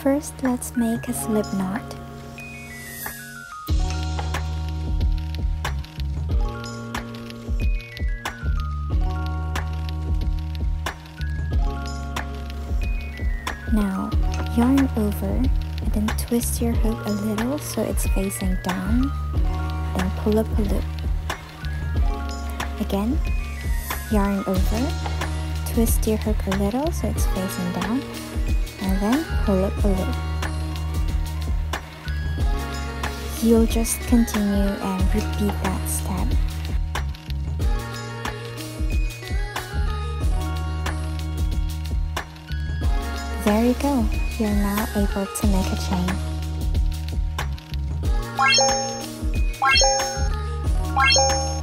First, let's make a slip knot. Now, yarn over and then twist your hook a little so it's facing down. Then pull up a loop. Again, yarn over, twist your hook a little so it's facing down, and then pull up a loop. You'll just continue and repeat that step. There you go, you're now able to make a chain.